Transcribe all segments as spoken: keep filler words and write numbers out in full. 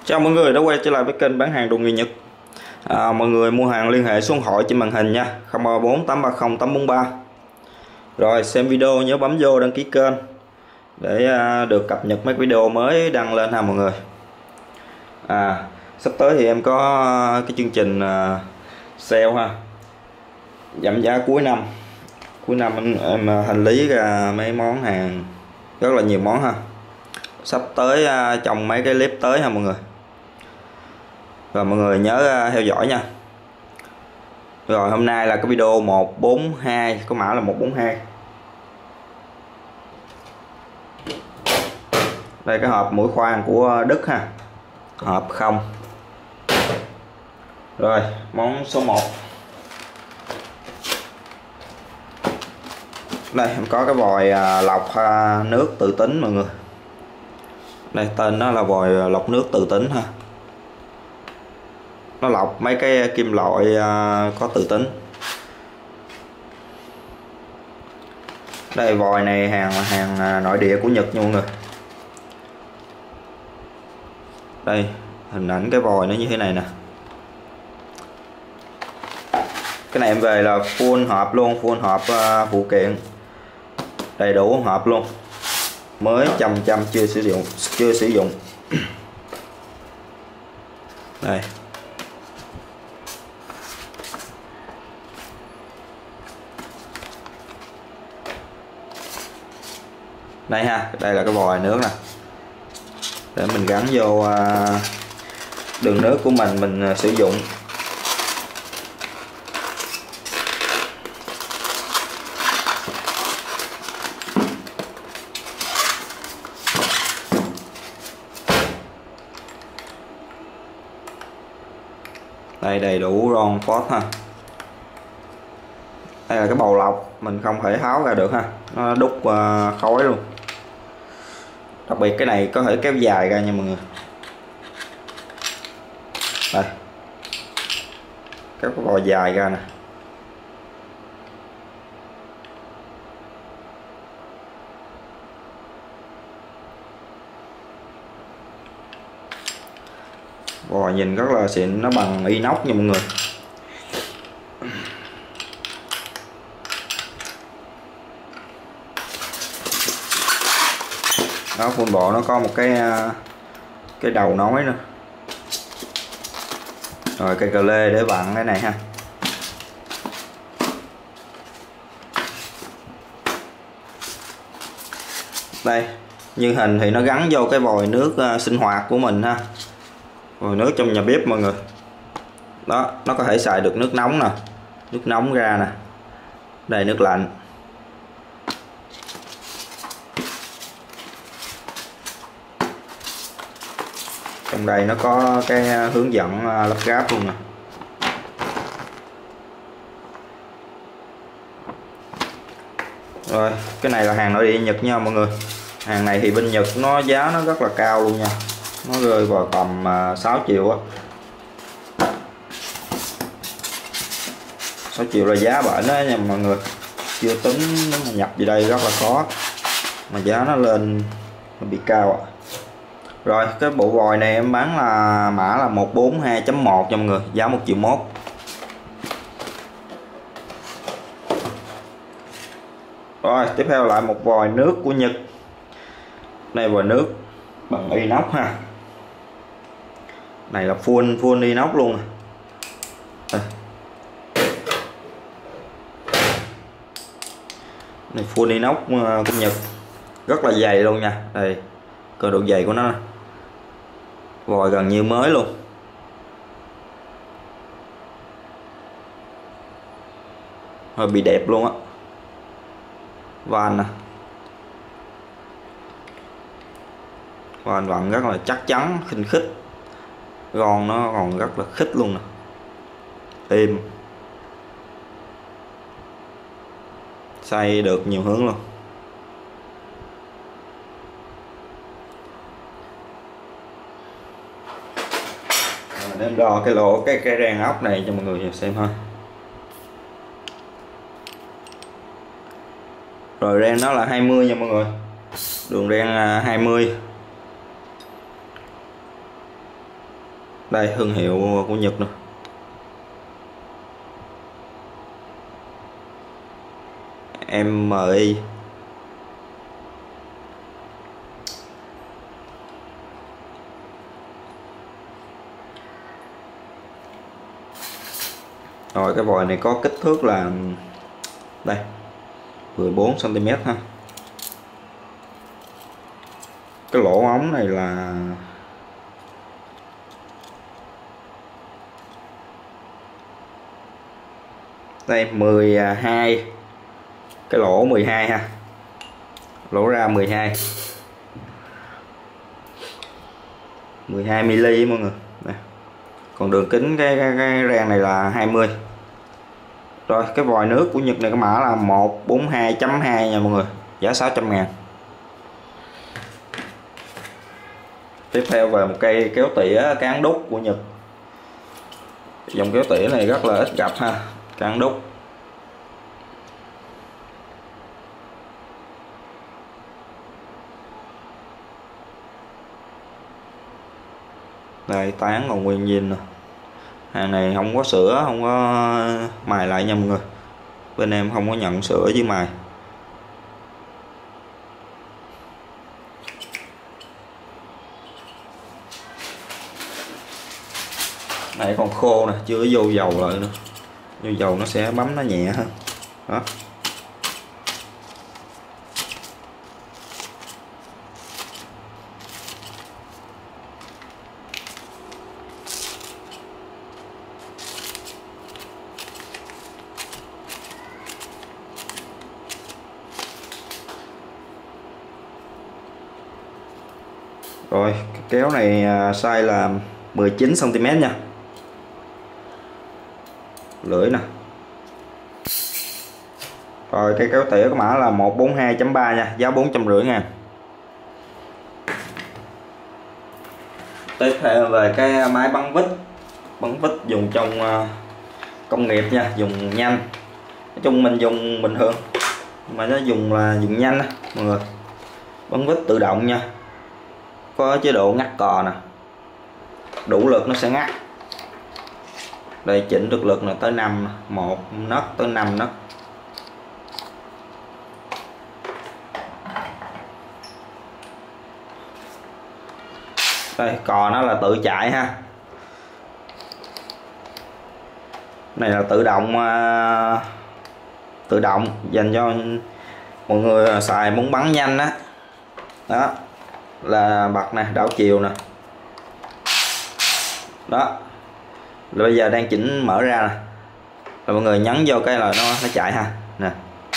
Chào mọi người đã quay trở lại với kênh bán hàng đồ nghề Nhật. à, Mọi người mua hàng liên hệ số điện thoại trên màn hình nha, không ba bốn tám ba không tám bốn ba. Rồi xem video nhớ bấm vô đăng ký kênh để à, được cập nhật mấy video mới đăng lên ha mọi người. à, Sắp tới thì em có cái chương trình à, sale ha, giảm giá cuối năm. Cuối năm em, em hành lý ra mấy món hàng, rất là nhiều món ha. Sắp tới à, trong mấy cái clip tới ha mọi người. Rồi mọi người nhớ uh, theo dõi nha. Rồi hôm nay là cái video một bốn hai, có mã là một bốn hai. Đây cái hộp mũi khoan của Đức ha, hộp không. Rồi món số một. Đây em có cái vòi uh, lọc uh, nước tự tính mọi người. Đây tên nó là vòi lọc nước tự tính ha, nó lọc mấy cái kim loại uh, có tự tính. Đây vòi này hàng hàng nội địa của Nhật nha mọi người. Đây hình ảnh cái vòi nó như thế này nè. Cái này em về là full hộp luôn, full hộp uh, phụ kiện đầy đủ hộp luôn, mới chăm chăm chưa sử dụng chưa sử dụng. Đây đây ha, đây là cái vòi nước nè, để mình gắn vô đường nước của mình mình sử dụng. Đây đầy đủ ron phốt ha. Đây là cái bầu lọc, mình không thể tháo ra được ha, nó đúc uh, khói luôn. Đặc biệt cái này có thể kéo dài ra nha mọi người. Đây kéo cái vòi dài ra nè. Vòi nhìn rất là xịn, nó bằng inox nha mọi người. Đó, full bộ nó có một cái cái đầu nối nữa. Rồi cây cờ lê để vặn cái này ha. Đây như hình thì nó gắn vô cái vòi nước uh, sinh hoạt của mình ha, vòi nước trong nhà bếp mọi người. Đó, nó có thể xài được nước nóng nè, nước nóng ra nè, đây nước lạnh. Trong đây nó có cái hướng dẫn lắp ráp luôn nè. Rồi cái này là hàng nội địa Nhật nha mọi người. Hàng này thì bên Nhật nó giá nó rất là cao luôn nha, nó rơi vào tầm sáu triệu á. sáu triệu là giá bển đó nha mọi người, chưa tính nếu mà nhập về đây rất là khó, mà giá nó lên nó bị cao ạ. Rồi cái bộ vòi này em bán là mã là một bốn hai chấm một cho mọi người, giá một triệu mốt. Rồi tiếp theo lại một vòi nước của Nhật. Đây vòi nước bằng inox ha, này là full full inox luôn. Đây. Này full inox của Nhật, rất là dày luôn nha. Đây cơ độ dày của nó, vòi gần như mới luôn. Hơi bị đẹp luôn á. Van nè, van vặn rất là chắc chắn, khinh khít, ron nó còn rất là khít luôn nè, êm, xoay được nhiều hướng luôn. Em đo cái lỗ cái cái rang ốc này cho mọi người xem thôi. Rồi rang nó là hai mươi nha mọi người, đường rang hai mươi. Đây thương hiệu của Nhật nè. em i. Rồi cái vòi này có kích thước là đây mười bốn xăng ti mét ha. Cái lỗ ống này là đây mười hai, cái lỗ mười hai ha, lỗ ra mười hai mười hai mi-li mọi người. Đây. Còn đường kính cái, cái, cái rang này là hai mươi. Rồi cái vòi nước của Nhật này cái mã là một bốn hai chấm hai nha mọi người, giá sáu trăm ngàn. Tiếp theo về một cây kéo tỉa cán đúc của Nhật. Dòng kéo tỉa này rất là ít gặp ha, cán đúc. Đây tán còn nguyên zin nè. Hàng này không có sữa, không có mài lại nha mọi người. Bên em không có nhận sữa với mài. Này còn khô nè, chưa vô dầu lại nữa. Vô dầu nó sẽ bấm nó nhẹ hơn. Đó. Rồi cái kéo này size là mười chín xăng ti mét nha. Lưỡi nè. Rồi cái kéo tỉa có mã là một bốn hai chấm ba nha, giá bốn trăm rưỡi ngàn. Tiếp theo về cái máy bắn vít. Bắn vít dùng trong công nghiệp nha, dùng nhanh. Nói chung mình dùng bình thường mà nó dùng là dùng nhanh á mọi người. Bắn vít tự động nha, có chế độ ngắt cò nè, đủ lực nó sẽ ngắt. Đây chỉnh được lực là tới năm, một nấc tới năm nấc. Đây cò nó là tự chạy ha. Này là tự động, tự động dành cho mọi người xài muốn bắn nhanh á. Đó. Đó là bật nè, đảo chiều nè. Đó là bây giờ đang chỉnh mở ra nè, rồi mọi người nhấn vô cái là nó nó chạy ha nè.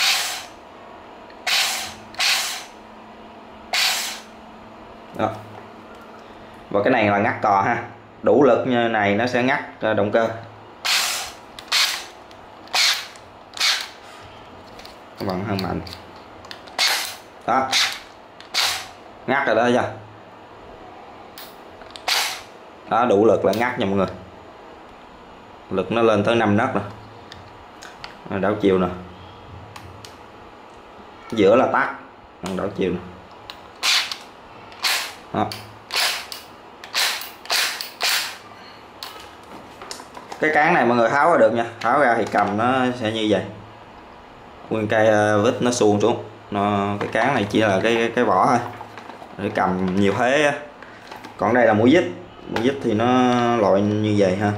Đó. Và cái này là ngắt cò ha, đủ lực như này nó sẽ ngắt động cơ. Các bạn hơn mạnh. Đó. Ngắt rồi đó chưa? Đó đủ lực là ngắt nha mọi người. Lực nó lên tới năm nấc nè. Đảo chiều nè. Giữa là tắt, đảo chiều nè. Đó. Cái cán này mọi người tháo ra được nha, tháo ra thì cầm nó sẽ như vậy. Nguyên cây vít nó suông xuống. Nó cái cán này chỉ là cái cái, cái vỏ thôi. Để cầm nhiều thế á. Còn đây là mũi vít. Mũi vít thì nó loại như vậy ha.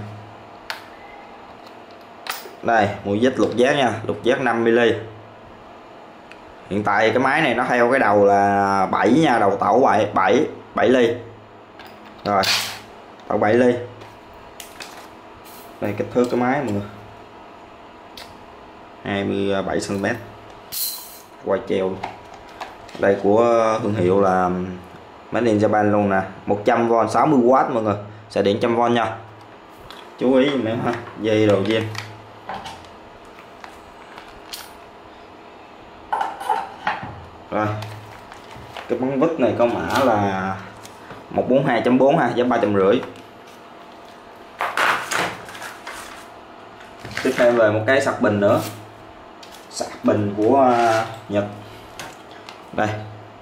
Đây mũi vít lục giác nha, lục giác năm mi-li. Hiện tại cái máy này nó theo cái đầu là bảy nha, đầu tẩu bảy bảy bảy ly. Rồi tẩu bảy ly. Đây kích thước cái máy mọi người, hai mươi bảy xăng ti mét, quay treo. Đây của thương hiệu là Made in Japan luôn nè, một trăm vôn sáu mươi oát mọi người, sẽ điện một trăm vôn nha. Chú ý giùm em ha, dây đầu dây. Rồi cái bắn vít này có mã là một bốn hai chấm bốn ha, giá ba trăm rưỡi. Tiếp theo về một cái sạc bình nữa, sạc bình của Nhật. Đây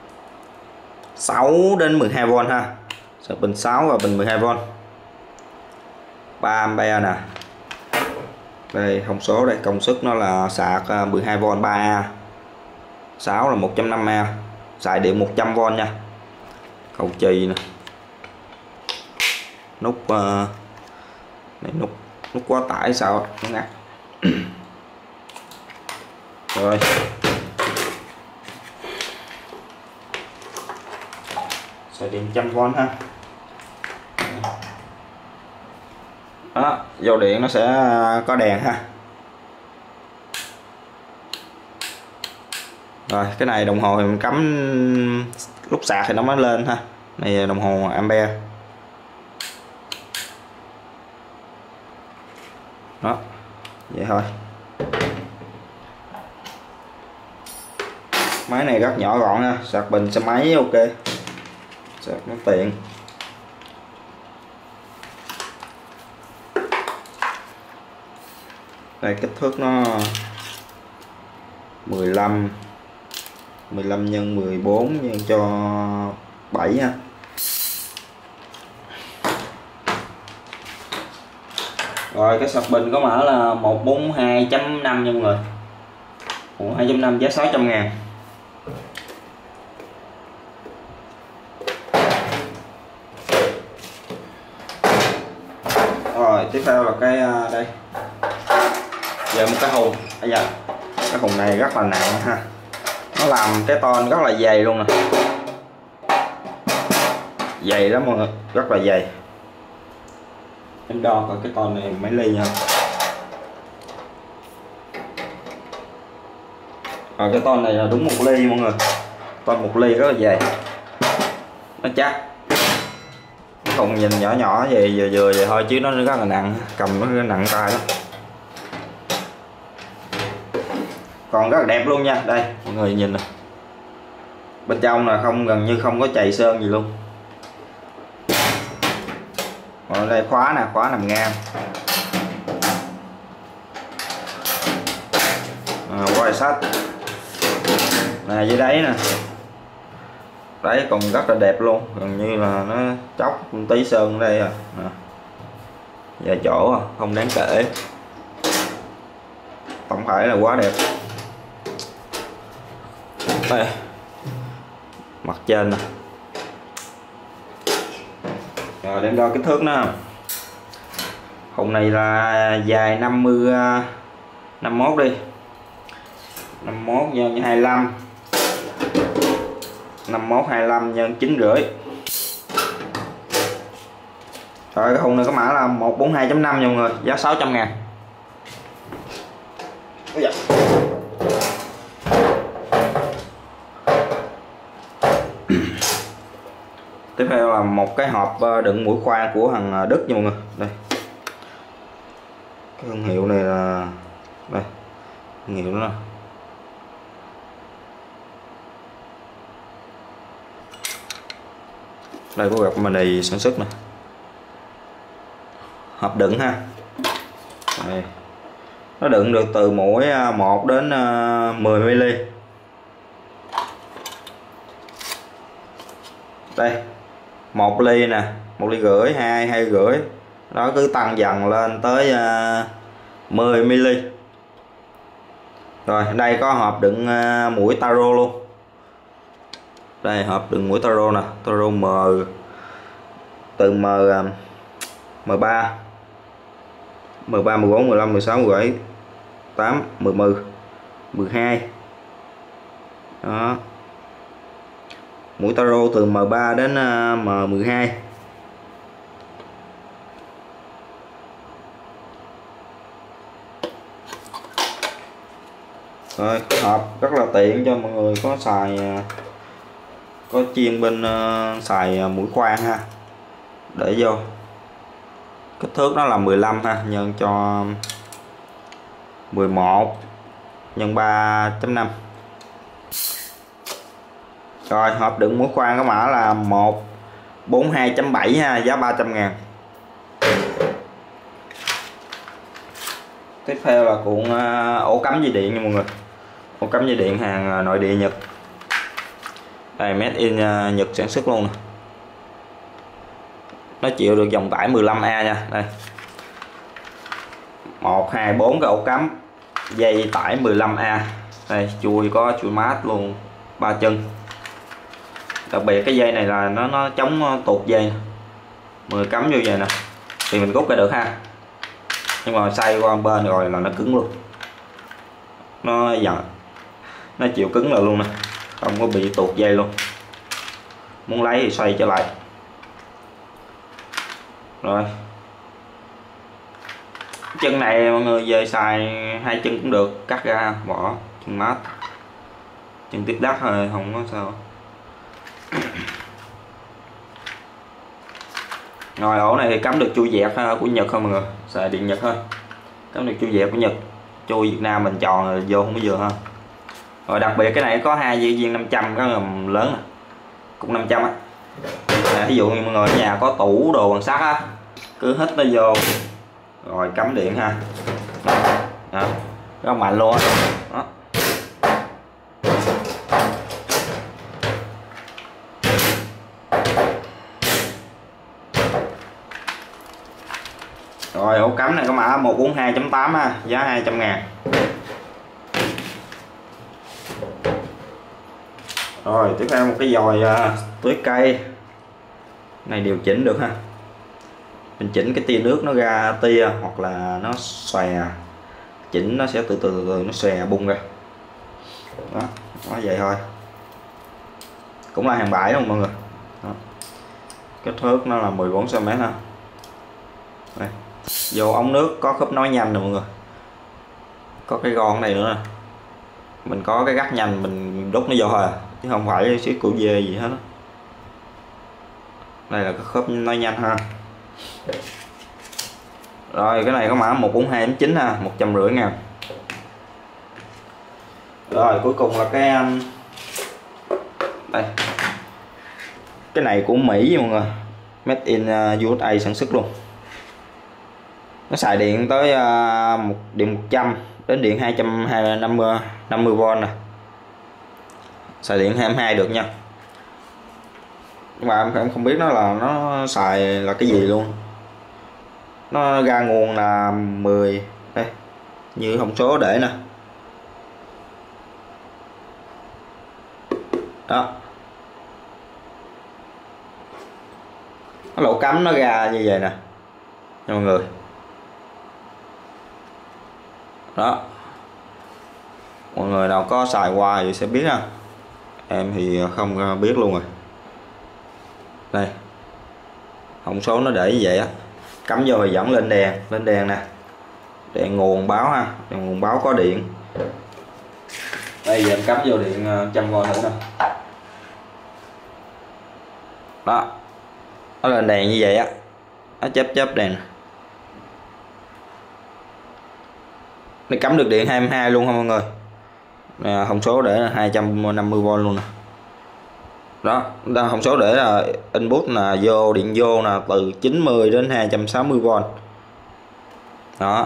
sáu đến mười hai vôn ha, sạc bình sáu và bình mười hai vôn. ba ampe nè. Đây thông số đây, công suất nó là sạc mười hai vôn ba A, sáu là một trăm năm mươi A, xài điện một trăm vôn nha. Cầu chì nè, nút uh, này nút nút quá tải sao nó ngắt. Rồi xài điện một trăm vôn ha. Đó, dầu điện nó sẽ có đèn ha. Rồi cái này đồng hồ thì mình cắm lúc sạc thì nó mới lên ha. Này đồng hồ ampe. Đó vậy thôi. Máy này rất nhỏ gọn ha, sạc bình xe máy ok, sạc nó tiện. Đây kích thước nó mười lăm mười lăm nhân mười bốn nhân cho bảy ha. Rồi cái sạc bình có mã là một bốn hai chấm năm nha mọi người. một bốn hai chấm năm giá sáu trăm ngàn. Rồi tiếp theo là cái đây. Giờ một cái hùng. Bây giờ cái hùng này rất là nặng ha. Nó làm cái ton rất là dày luôn nè. Dày lắm mọi người, rất là dày. Em đo coi cái ton này mấy ly nha. Rồi cái ton này là đúng một ly mọi người. Ton một ly rất là dày. Nó chắc. Cái hùng nhìn nhỏ nhỏ vậy vừa vừa vậy thôi chứ nó rất là nặng, cầm nó nặng tay lắm. Còn rất là đẹp luôn nha. Đây mọi người nhìn nè, bên trong là không, gần như không có chày sơn gì luôn. Còn đây khóa nè, khóa nằm ngang. À, quay sách nè, dưới đáy nè, đấy còn rất là đẹp luôn, gần như là nó chóc tí sơn ở đây à. À vài chỗ à, không đáng kể, tổng thể là quá đẹp. Đây mặt trên nè. Rồi đem đo kích thước nó. Hùng này là dài năm mươi, năm mươi mốt đi, năm mươi mốt nhân hai mươi lăm, năm mươi mốt hai mươi lăm nhân chín rưỡi. Rồi cái hùng này có mã là một bốn hai chấm năm nha mọi người, giá sáu trăm ngàn. Tiếp theo là một cái hộp đựng mũi khoan của thằng Đức nha mọi người. Đây, cái thương hiệu này là đây, thương hiệu đó nè. Đây có gặp mini sản xuất nè, hộp đựng ha. Đây, nó đựng được từ mũi một đến mười mi li. Đây một ly nè, một ly rưỡi, hai, hai rưỡi, đó cứ tăng dần lên tới uh, mười mi li. Rồi đây có hộp đựng uh, mũi taro luôn. Đây hộp đựng mũi taro nè, taro M từ M uh, M ba, M ba, M bốn, M năm, M sáu, M bảy, tám, mười, mười, mười hai. Đó. Mũi taro từ M ba đến M mười hai. Rồi hộp rất là tiện cho mọi người có xài, có chuyên bên xài mũi khoan ha, để vô. Kích thước nó là mười lăm ha, nhân cho mười một nhân ba chấm năm. Rồi hộp đựng mũi khoan có mã là một bốn hai chấm bảy ha, giá ba trăm ngàn. Tiếp theo là cuộn ổ cắm dây điện nha mọi người. Ổ cắm dây điện hàng nội địa Nhật. Đây made in Nhật sản xuất luôn nè. Nó chịu được dòng tải mười lăm A nha. Đây một hai bốn cái ổ cắm, dây tải mười lăm A. Đây chui có chui mát luôn, ba chân. Đặc biệt cái dây này là nó nó chống tuột dây, mười cắm vô vậy nè thì mình rút ra được ha, nhưng mà xoay qua bên rồi là nó cứng luôn, nó giật, nó chịu cứng lại luôn nè, không có bị tuột dây luôn. Muốn lấy thì xoay trở lại. Rồi chân này mọi người về xài hai chân cũng được, cắt ra bỏ chân mát, chân tiếp đắt thôi không có sao. Rồi ổ này thì cắm được chui dẹt của Nhật không mọi người, xài điện Nhật thôi, cắm được chui dẹt của Nhật, chui Việt Nam mình tròn rồi vô không có vừa ha. Rồi đặc biệt cái này có hai dây viên năm trăm, cái lớn này. Cũng năm trăm á. Ví dụ như mọi người ở nhà có tủ đồ bằng sắt á, cứ hít nó vô rồi cắm điện ha. Đó, rất mạnh luôn á. Đó. Rồi ổ cắm này có mã một bốn hai chấm tám ha, giá hai trăm ngàn. Rồi tiếp theo một cái dòi uh, tưới cây này điều chỉnh được ha, mình chỉnh cái tia nước nó ra tia hoặc là nó xòe, chỉnh nó sẽ từ từ từ, từ nó xòe bung ra. Đó, đó vậy thôi, cũng là hàng bãi không mọi người. Đó. Kích thước nó là mười bốn xăng ti mét ha. Đây. Vô ống nước có khớp nối nhanh nè mọi người, có cái gon này nữa nè, mình có cái gắt nhanh mình đút nó vô thôi chứ không phải xí củ dê gì hết đó. Đây là cái khớp nối nhanh ha. Rồi cái này có mã một bốn hai chấm chín ha, một trăm rưỡi ngàn. Rồi cuối cùng là cái đây, cái này của Mỹ mọi người, made in u ét a sản xuất luôn. Nó xài điện tới uh, một điện một trăm đến điện hai trăm năm mươi năm mươi V nè, xài điện hai mươi hai được nha. Nhưng mà em không biết nó là nó xài là cái gì luôn. Nó ra nguồn là mười đây, như thông số để nè. Đó. Cái lỗ cắm nó ra như vậy nè nha mọi người. Đó, mọi người nào có xài qua thì sẽ biết ha, em thì không biết luôn rồi. Đây thông số nó để như vậy á, cắm vô thì dẫn lên đèn, lên đèn nè, đèn nguồn báo ha, đèn nguồn báo có điện. Đây giờ em cắm vô điện một trăm V thử nè. Đó, nó lên đèn như vậy á, nó chớp chớp đèn. Nó cắm được điện hai mươi hai luôn không mọi người. Nè, thông số để là hai trăm năm mươi V luôn nè. Đó, thông số để là input là vô điện vô là từ chín mươi đến hai trăm sáu mươi V. Đó.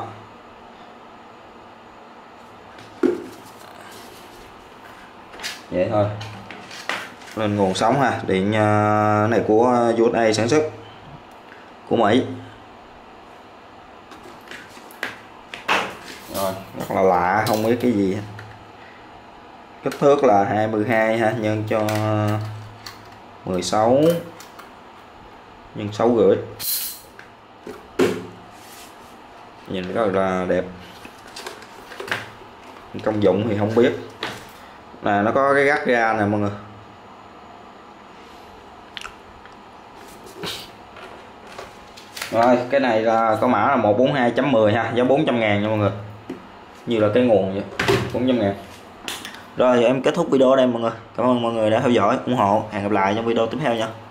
Vậy thôi. Lên nguồn sống ha, điện này của u ét a sản xuất của Mỹ. Rồi, rất là lạ, không biết cái gì. Kích thước là hai mươi hai ha, nhân cho mười sáu nhân sáu rưỡi. Nhìn rất là đẹp. Công dụng thì không biết. Là nó có cái gắt ra nè mọi người. Rồi cái này là có mã là một bốn hai chấm mười ha, giá bốn trăm ngàn nha mọi người, như là cái nguồn vậy, bốn trăm ngàn. Rồi em kết thúc video ở đây mọi người, cảm ơn mọi người đã theo dõi ủng hộ, hẹn gặp lại trong video tiếp theo nha.